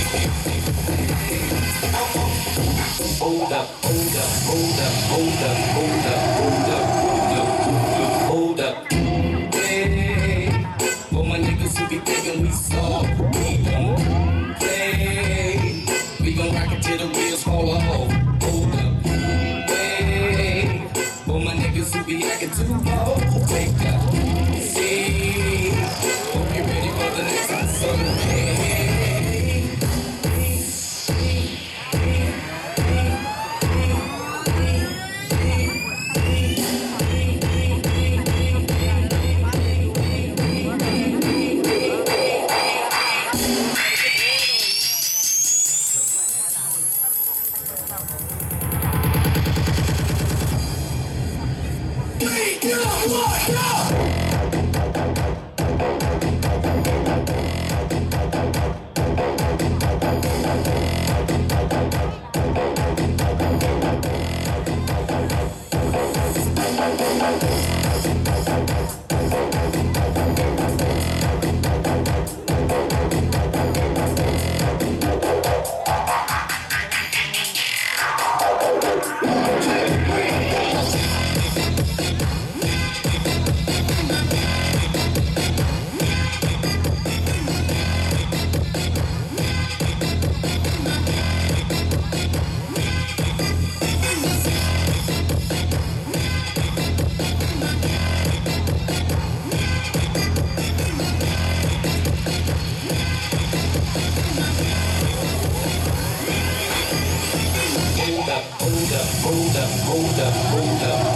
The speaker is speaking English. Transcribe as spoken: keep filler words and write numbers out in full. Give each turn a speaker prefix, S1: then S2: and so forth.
S1: Hold up, hold up, hold up, hold up, hold up, hold up, hold up, hold up. Hey, for my niggas who be thinking we soft, we don't play. We gon' rock it till the wheels fall off. Hold up, hey, for my niggas who be acting too bold, take a seat. Hope you ready for the next episode. Hey. Hold up, hold up, hold up, hold up, hold up.